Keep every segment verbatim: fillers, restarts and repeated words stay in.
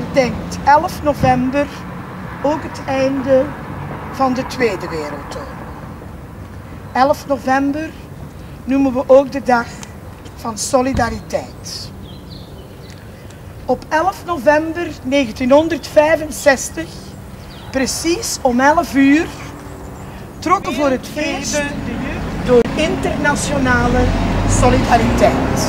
gedenkt elf november ook het einde van de Tweede Wereldoorlog. elf november noemen we ook de dag van solidariteit. Op elf november negentienhonderdvijfenzestig, precies om elf uur, trokken voor het feest door internationale solidariteit.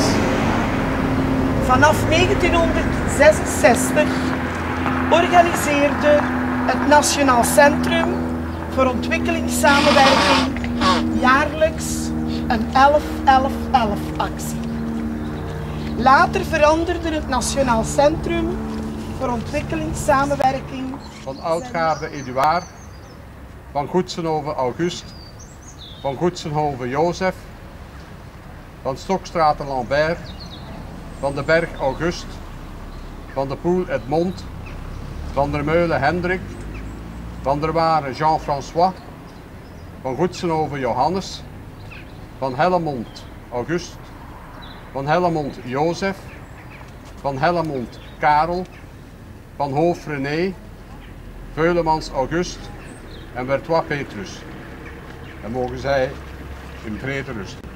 Vanaf negentienhonderdzesenzestig organiseerde het Nationaal Centrum voor Ontwikkelingssamenwerking jaarlijks een elf elf elf actie. Later veranderde het Nationaal Centrum voor Ontwikkelingssamenwerking van Oudgaarde Eduard, van Goetsenhoven August, van Goetsenhoven Jozef, van Stokstraten Lambert, van de Berg August, van de Poel Edmond, van der Meulen Hendrik, van der Waren Jean-François, van Goetsenhoven Johannes, van Hellemond August, van Hellemond Jozef, van Hellemond Karel, van Hoof René, Veulemans August en Bertois Petrus. En mogen zij in vrede rusten.